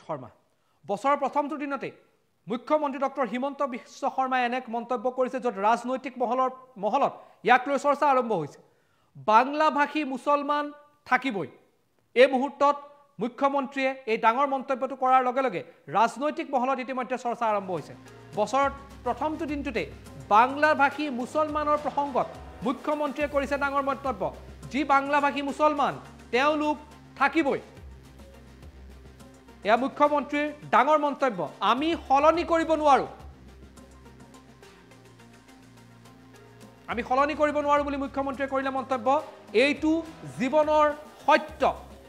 শৰ্মা বছৰৰ প্ৰথমটো দিনতে মুখ্যমন্ত্ৰী ডক্টৰ হিমন্ত বিশ্ব শৰ্মাই এনে মন্তব্য কৰিছে য'ত ৰাজনৈতিক মহলত ইয়াক লৈ চৰ্চা আৰম্ভ হৈছে বাংলাভাষী মুছলমান থাকিবই এই মুহূৰ্তত মুখ্যমন্ত্ৰীয়ে এই ডাঙৰ মন্তব্যটো কৰাৰ লগে লগে ৰাজনৈতিক মহলত ইতিমধ্যে চৰ্চা আৰম্ভ হৈছে বছৰৰ প্ৰথমটো দিনটোতে বাংলাভাষী মুছলমানৰ প্ৰসংগত মুখ্যমন্ত্ৰীয়ে কৰিছে ডাঙৰ মন্তব্য যি বাংলাভাষী মুছলমান তেওঁলোক থাকিবই এয়া মুখ্যমন্ত্ৰীৰ ডাঙৰ মন্তব্য আমি হলনি কৰিব নোৱাৰো বুলি মুখ্যমন্ত্ৰীয়ে কৰিলে মন্তব্য এইটো জীৱনৰ সত্য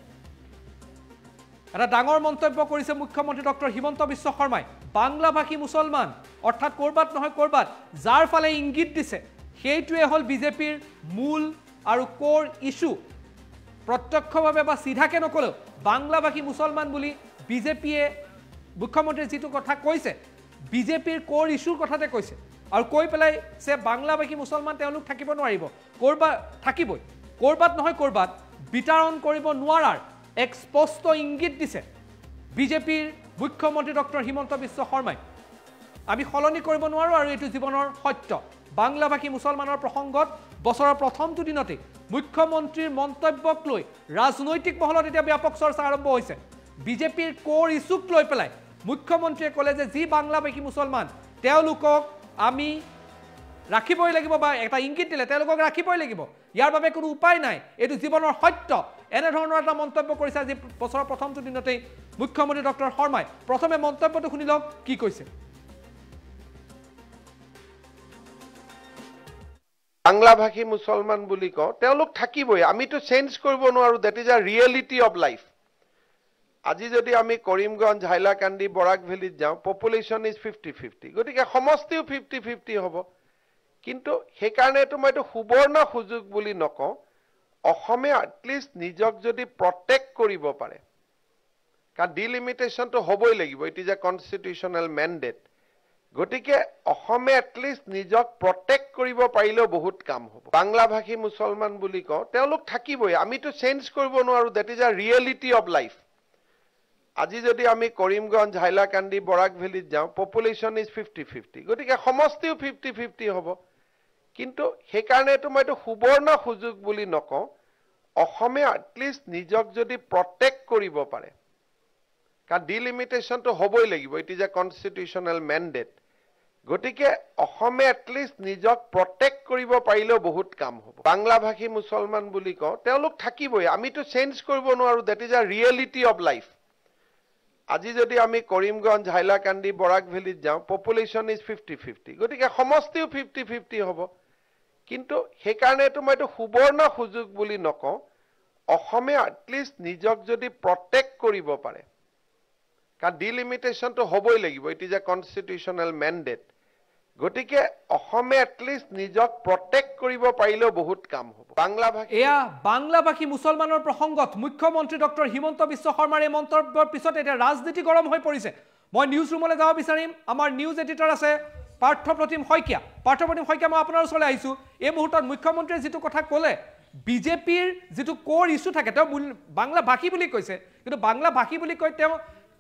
এটা ডাঙৰ মন্তব্য কৰিছে মুখ্যমন্ত্ৰী ডক্টৰ হিমন্ত বিশ্ব শৰ্মাই বাংলাভাষী মুছলমান অৰ্থাৎ কৰবাত নহয় কৰবাত যাৰ ফালে ইংগিত দিছে সেইটোৱে হল বিজেপিৰ মূল আৰু কোৰ ইস্যু প্ৰত্যক্ষভাৱে বা সিধাকে নকলেও বাংলাভাষী মুছলমান বুলি বিজেপিয়ে মুখ্যমন্ত্ৰীয়ে যেটো কথা কৈছে বিজেপিৰ কোৰ ইস্যুৰ কথাতে কৈছে আৰু কৈ পেলাই সে বাংলাভাষী মুছলমান তেওঁলোক থাকিব নোৱাৰিব কৰবাত থাকিবই কৰবাত নহয় কৰবাত বিতৰণ কৰিব নোৱাৰাৰ এক স্পষ্ট ইংগিত দিছে বিজেপিৰ মুখ্যমন্ত্ৰী ডক্টৰ হিমন্ত বিশ্ব শৰ্মাই আমি হলনি কৰিব নোৱাৰো আৰু এটো জীৱনৰ সত্য বাংলাভাষী মুছলমানৰ প্ৰসংগত বছৰৰ প্ৰথমটো দিনতে মুখ্যমন্ত্ৰীৰ মন্তব্যক লৈ ৰাজনৈতিক মহলত এতিয়া ব্যাপক চৰ্চা আৰম্ভ হৈছে বিজেপিৰ কোৰ ইস্যুক লৈ পেলাই মুখ্যমন্ত্ৰীয়ে ক'লে যে যি বাংলাভাষী মুছলমান তেওঁলোকক আমি ৰাখিবই লাগিব বা এটা ইংগিত দিলে তেওঁলোকক ৰাখিবই লাগিব ইয়াৰ বাবে কোনো উপায় নাই এটো জীৱনৰ সত্য এনে ধৰণৰ এটা মন্তব্য কৰিছে আজি বছৰৰ প্ৰথমটো দিনতে মুখ্যমন্ত্ৰী ডক্টৰ শৰ্মাই প্ৰথমে মন্তব্যটো শুনি লওক কি কৈছে বাংলাভাষী মুছলমান বুলি কওঁ তেওঁলোক থাকিবই আমিতো চেঞ্জ কৰিব নোৱাৰো that is a reality of life আজি যদি আমি কৰিমগঞ্জ হাইলাকান্দি বৰাক ভেলীত যাওঁ পপুলেশ্যন ইজ 50-50 গতিকে সমষ্টিও 50-50 হ'ব কিন্তু সেইকাৰণেতো মইতো সুবৰ্ণ সুযোগ বুলি নকওঁ অসমে এটলিষ্ট নিজক যদি প্ৰটেক্ট কৰিব পাৰে কাৰণ ডিলিমিটেশনটো হ'বই লাগিব it is a constitutional mandate গতিকে অসমে এটলিষ্ট নিজক প্ৰটেক্ট কৰিব পাৰিলেও বহুত কাম হ'ব বাংলাভাষী মুছলমান বুলি কওঁ তেওঁলোক থাকিবই আমিতো চেঞ্জ কৰিব নোৱাৰো that is a reality of life আজি যদি আমি কৰিমগঞ্জ হাইলাকান্দি বৰাক ভেলীত যাওঁ পপুলেশ্যন ইজ 50-50 গতিকে সমষ্টিও 50-50 হ'ব কিন্তু সেইকাৰণেতো মইতো সুবৰ্ণ সুযোগ বুলি নকওঁ অসমে এটলিষ্ট নিজক যদি প্ৰটেক্ট কৰিব পাৰে কাৰণ ডিলিমিটেশনটো হ'বই লাগিব it is a constitutional mandate গতিকে অসমে এটলিষ্ট নিজক প্ৰটেক্ট কৰিব পাৰিলেও বহুত কাম হ'ব বাংলাভাষী মুছলমান বুলি কওঁ তেওঁলোক থাকিবই আমিতো চেঞ্জ কৰিব নোৱাৰো that is a reality of life আজি যদি আমি কৰিমগঞ্জ হাইলাকান্দি বৰাক ভেলীত যাওঁ পপুলেশ্যন ইজ 50-50 গতিকে সমষ্টিও 50-50 হ'ব কিন্তু সেইকাৰণেতো মইতো সুবৰ্ণ সুযোগ বুলি নকওঁ অসমে এটলিষ্ট নিজক যদি প্ৰটেক্ট কৰিব পাৰে কাৰণ ডিলিমিটেশনটো হ'বই লাগিব it is a constitutional mandate গতিকে অসমে এটলিষ্ট নিজক প্ৰটেক্ট কৰিব পাৰিলেও বহুত কাম হ'ব বাংলাভাষী মুছলমানৰ প্ৰসংগত মুখ্যমন্ত্ৰী ডক্টৰ হিমন্ত বিশ্ব শৰ্মাৰ এই মন্তব্যৰ পিছত এতিয়া ৰাজনীতি গৰম হৈ পৰিছে মই নিউজ ৰুমলৈ যাব বিচাৰিম আমাৰ নিউজ এডিটৰ আছে পাৰ্থপ্ৰতিম শইকীয়া মই আপোনাৰ ওচৰলৈ আহিছো এই মুহূৰ্তত মুখ্যমন্ত্ৰীয়ে যেটো কথা ক'লে বিজেপিৰ যেটো কোৰ ইস্যু থাকে তেওঁ বাংলা ভাষী বুলি কৈছে কিন্তু বাংলা ভাষী বুলি কৈ তেওঁ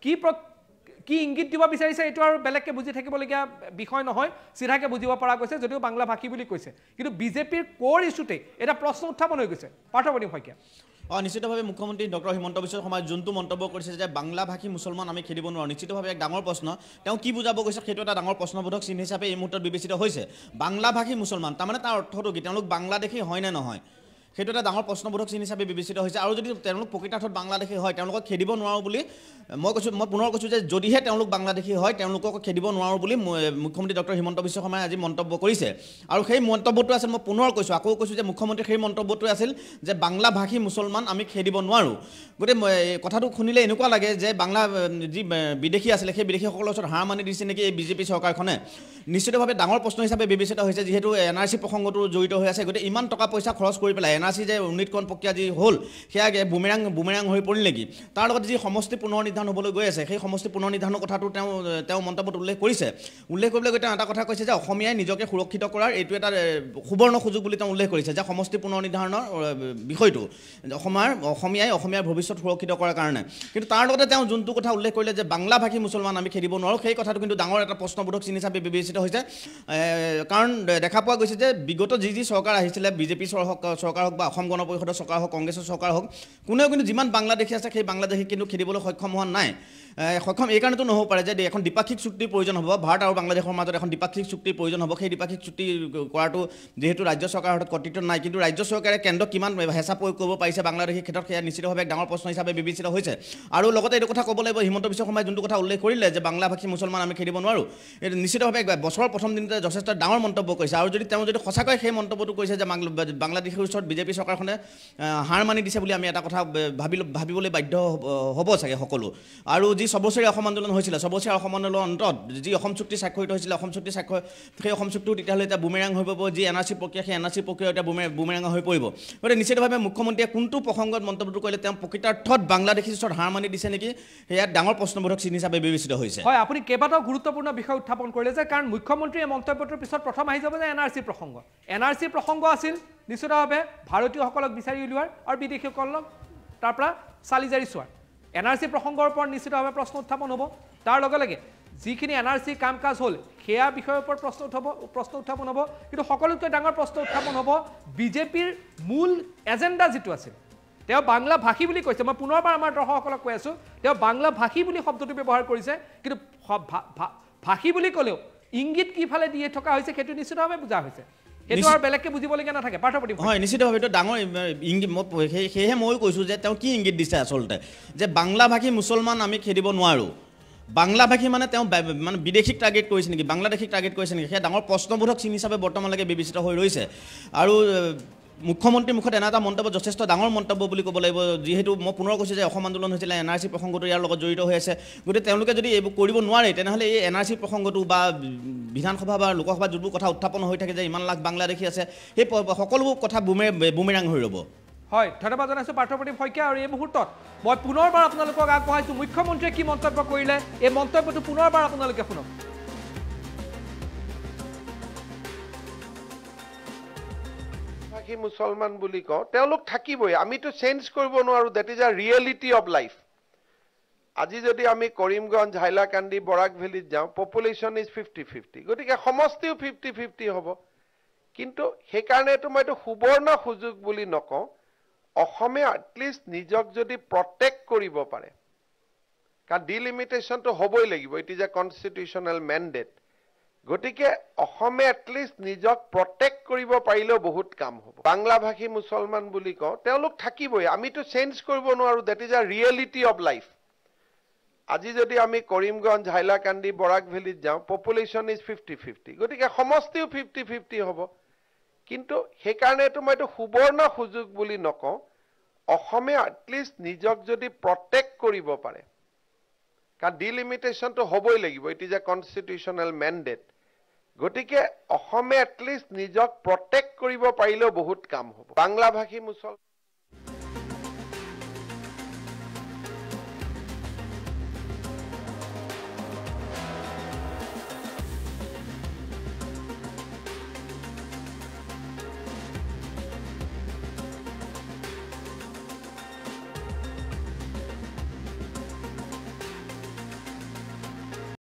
কি ইংগিত দিব বিচাৰিছে এটো আৰু বেলেগকে বুজি থাকিবলগীয়া বিষয় নহয় সিধাকে বুজিব পৰা গৈছে যদিও বাংলা ভাষী বুলি কৈছে কিন্তু বিজেপিৰ কোৰ ইস্যুতে এটা প্ৰশ্ন উত্থাপন হৈ গৈছে পাৰ্থপ্ৰতিম শইকীয়া নিশ্চিতভাৱে মুখ্যমন্ত্ৰী ডক্টৰ হিমন্ত বিশ্ব শৰ্মাই যোনটো মন্তব্য কৰিছে যে বাংলাভাষী মুছলমান আমি খেদিব নোৱাৰো নিশ্চিতভাৱে এক ডাঙৰ প্ৰশ্ন তেওঁ কি বুজাব গৈছে সেইটো এটা ডাঙৰ প্ৰশ্নবোধক চিহ্ন হিচাপে এই মুহূৰ্তত বিবেচিত হৈছে বাংলাভাষী মুছলমান তাৰমানে তাৰ অৰ্থটো কি তেওঁলোক বাংলাদেশী হয় নে নহয় সেইটো এটা ডাঙৰ প্ৰশ্নবোধক চিহ্ন হিচাপে বিবেচিত হৈছে আৰু যদি তেওঁলোক প্ৰকৃতাৰ্থত বাংলাদেশী হয় তেওঁলোকক খেদিব নোৱাৰো বুলি মই পুনৰ কৈছো যে যদিহে তেওঁলোক বাংলাদেশী হয় তেওঁলোকক খেদিব নোৱাৰো বুলি মুখ্যমন্ত্ৰী ডক্টৰ হিমন্ত বিশ্ব শৰ্মাই আজি মন্তব্য কৰিছে আৰু সেই মন্তব্যটো আছিল মই পুনৰ কৈছো আকৌ কৈছো যে মুখ্যমন্ত্ৰী সেই মন্তব্যটো আছিল যে বাংলাভাষী মুছলমান আমি খেদিব নোৱাৰো গতে কথাটো শুনিলে এনেকুৱা লাগে যে বাংলা যি বিদেশী আছিল সেই বিদেশীসকলৰ ওচৰত হাৰ মানি দিছে নেকি এই বিজেপি চৰকাৰখনে নিশ্চিতভাৱে ডাঙৰ প্ৰশ্ন হিচাপে বিবেচিত হৈছে যেহেতু এনআৰসি প্ৰসংগটো জড়িত হৈ আছে গতে ইমান টকা পইচা খৰচ কৰি পেলাই NRC যে উন্নীতকৰণ প্ৰক্ৰিয়া যি হ'ল সেয়া বুমেৰাং হৈ পৰিল নেকি তাৰ লগত যি সমষ্টি পুনৰ নিৰ্ধাৰণ হ'বলৈ গৈ আছে সেই সমষ্টি পুনৰ নিৰ্ধাৰণৰ কথাটো তেওঁ মন্তব্যত উল্লেখ কৰিছে উল্লেখ কৰিবলৈ গৈ তেওঁ এটা কথা কৈছে যে অসমীয়াই নিজকে সুৰক্ষিত কৰাৰ এইটো এটা সুবৰ্ণ সুযোগ বুলি তেওঁ উল্লেখ কৰিছে যে সমষ্টি পুনৰ নিৰ্ধাৰণৰ বিষয়টো অসমীয়াৰ ভৱিষ্যত সুৰক্ষিত কৰাৰ কাৰণে কিন্তু তাৰ লগতে তেওঁ যোনটো কথা উল্লেখ কৰিলে যে বাংলাভাষী মুছলমান আমি খেদিব নোৱাৰোঁ সেই কথাটো কিন্তু ডাঙৰ এটা প্ৰশ্নবোধক চিন হিচাপে বিবেচিত হৈছে কাৰণ দেখা পোৱা গৈছে যে বিগত যি চৰকাৰ আহিছিলে বিজেপি চৰকাৰ হওক বা অসম গণ পৰিষদৰ চৰকাৰ হওক কংগ্ৰেছৰ চৰকাৰ হওক কোনেও কিন্তু যিমান বাংলাদেশী আছে সেই বাংলাদেশী কিন্তু খেদিবলৈ সক্ষম হোৱা নাই সক্ষম এই কাৰণেতো নহ'ব পাৰে যে এখন দ্বিপাক্ষিক চুক্তিৰ প্ৰয়োজন হ'ব ভাৰত আৰু বাংলাদেশৰ মাজত এখন দ্বিপাক্ষিক চুক্তিৰ প্ৰয়োজন হ'ব সেই দ্বিপাক্ষিক চুক্তি কৰাটো যিহেতু ৰাজ্য চৰকাৰৰ হাতত কৰ্তৃত্ব নাই কিন্তু ৰাজ্য চৰকাৰে কেন্দ্ৰক কিমান হেঁচা প্ৰয়োগ কৰিব পাৰিছে বাংলাদেশীৰ ক্ষেত্ৰত সেয়া নিশ্চিতভাৱে এক ডাঙৰ প্ৰশ্ন হিচাপে বিবেচিত হৈছে আৰু লগতে এইটো কথা ক'ব লাগিব হিমন্ত বিশ্ব শৰ্মাই যোনটো কথা উল্লেখ কৰিলে যে বাংলাভাষী মুছলমান আমি খেদিব নোৱাৰোঁ এইটো নিশ্চিতভাৱে বছৰৰ প্ৰথম দিনতে যথেষ্ট ডাঙৰ মন্তব্য কৰিছে আৰু যদি তেওঁ যদি সঁচাকৈ সেই মন্তব্যটো কৰিছে যে বাংলাদেশৰ ওচৰত বিজেপি চৰকাৰখনে হাৰ মানি দিছে বুলি আমি এটা কথা ভাবিবলৈ বাধ্য হ'ব চাগে সকলো আৰু যি ছবছৰীয়া অসম আন্দোলন হৈছিলে ছবছৰীয়া অসম আন্দোলনৰ অন্তত যি অসম চুক্তি স্বাক্ষৰিত হৈছিলে অসম চুক্তি সেই অসম চুক্তিও তেতিয়াহ'লে এতিয়া বুমেৰাং হৈ পৰিব যি NRC প্ৰক্ৰিয়া সেই NRC প্ৰক্ৰিয়া এতিয়া বুমেৰাং হৈ পৰিব গতিকে নিশ্চিতভাৱে মুখ্যমন্ত্ৰীয়ে কোনটো প্ৰসংগত মন্তব্যটো কৰিলে তেওঁ প্ৰকৃতাৰ্থত বাংলাদেশীৰ ওচৰত হাৰ মানি দিছে নেকি সেয়া ডাঙৰ প্ৰশ্নবোধক চিন হিচাপে বিবেচিত হৈছে হয় আপুনি কেইবাটাও গুৰুত্বপূৰ্ণ বিষয় উত্থাপন কৰিলে যে কাৰণ মুখ্যমন্ত্ৰীয়ে মন্তব্যটোৰ পিছত প্ৰথম আহি যাব যে NRC প্ৰসংগ আছিল নিশ্চিতভাৱে ভাৰতীয়সকলক বিচাৰি উলিওৱাৰ আৰু বিদেশীসকলক তাৰ পৰা চালি জাৰি চোৱাৰ NRC প্ৰসংগৰ ওপৰত নিশ্চিতভাৱে প্ৰশ্ন উত্থাপন হ'ব তাৰ লগে লগে যিখিনি NRC কাম কাজ হ'ল সেয়া বিষয়ৰ ওপৰত প্ৰশ্ন উত্থাপন হ'ব কিন্তু সকলোতকৈ ডাঙৰ প্ৰশ্ন উত্থাপন হ'ব বিজেপিৰ মূল এজেণ্ডা যিটো আছিল তেওঁ বাংলা ভাষী বুলি কৈছে মই পুনৰবাৰ আমাৰ দৰ্শকসকলক কৈ আছোঁ তেওঁ বাংলা ভাষী বুলি শব্দটো ব্যৱহাৰ কৰিছে কিন্তু ভাষী বুলি ক'লেও ইংগিত কিফালে দিয়ে থকা হৈছে সেইটো নিশ্চিতভাৱে বুজা হৈছে সেইটো আৰু বেলেগকে বুজিবলগীয়া নাথাকে পাৰ্থপ্ৰতিম হয় নিশ্চিতভাৱে এইটো ডাঙৰ ইংগিত সেয়েহে মই কৈছোঁ যে তেওঁ কি ইংগিত দিছে আচলতে যে বাংলাভাষী মুছলমান আমি খেদিব নোৱাৰোঁ বাংলাভাষী মানে তেওঁ মানে বিদেশীক টাৰ্গেট কৰিছে নেকি বাংলাদেশীক টাৰ্গেট কৰিছে নেকি সেয়া ডাঙৰ প্ৰশ্নবোধক চিন হিচাপে বৰ্তমানলৈকে বিবেচিত হৈ ৰৈছে আৰু মুখ্যমন্ত্ৰীৰ মুখত এনে এটা মন্তব্য যথেষ্ট ডাঙৰ মন্তব্য বুলি ক'ব লাগিব যিহেতু মই পুনৰ কৈছোঁ যে অসম আন্দোলন হৈছিলে NRC প্ৰসংগটো ইয়াৰ লগত জড়িত হৈ আছে গতিকে তেওঁলোকে যদি এইবোৰ কৰিব নোৱাৰে তেনেহ'লে এই NRC প্ৰসংগটো বা বিধানসভা বা লোকসভাত যিবোৰ কথা উত্থাপন হৈ থাকে যে ইমান লাখ বাংলাদেশী আছে সেই সকলোবোৰ কথা বুমেৰাং হৈ ৰ'ব হয় ধন্যবাদ জনাইছোঁ পাৰ্থপ্ৰতিম শইকীয়া আৰু এই মুহূৰ্তত মই পুনৰবাৰ আপোনালোকক আগবঢ়াইছোঁ মুখ্যমন্ত্ৰীয়ে কি মন্তব্য কৰিলে এই মন্তব্যটো পুনৰবাৰ আপোনালোকে শুনক মুছলমান বুলি কওঁ তেওঁলোক থাকিবই আমিতো চেঞ্জ কৰিব নোৱাৰোঁ that is a reality of life আজি যদি আমি কৰিমগঞ্জ হাইলাকান্দি বৰাক ভেলীত যাওঁ পপুলেশ্যন ইজ 50-50 গতিকে সমষ্টিও 50-50 হ'ব কিন্তু সেইকাৰণেতো মই এইটো সুবৰ্ণ সুযোগ বুলি নকওঁ অসমে এটলিষ্ট নিজক যদি প্ৰটেক্ট কৰিব পাৰে কাৰণ ডিলিমিটেশ্যনটো হ'বই লাগিব it is a constitutional mandate গতিকে অসমে এটলিষ্ট নিজক প্ৰটেক্ট কৰিব পাৰিলেও বহুত কাম হ'ব বাংলাভাষী মুছলমান বুলি কওঁ তেওঁলোক থাকিবই আমিতো চেঞ্জ কৰিব নোৱাৰোঁ that is a reality of life আজি যদি আমি কৰিমগঞ্জ হাইলাকান্দি বৰাক ভেলীত যাওঁ পপুলেশ্যন ইজ 50-50 গতিকে সমষ্টিও 50-50 হ'ব কিন্তু সেইকাৰণেতো মই এইটো সুবৰ্ণ সুযোগ বুলি নকওঁ অসমে এটলিষ্ট নিজক যদি প্ৰটেক্ট কৰিব পাৰে কাৰণ ডিলিমিটেশ্যনটো হ'বই লাগিব it is a constitutional mandate গতিকে অসমে এটলিষ্ট নিজক প্ৰটেক্ট কৰিব পাৰিলেও বহুত কাম হ'ব বাংলাভাষী মুছলমান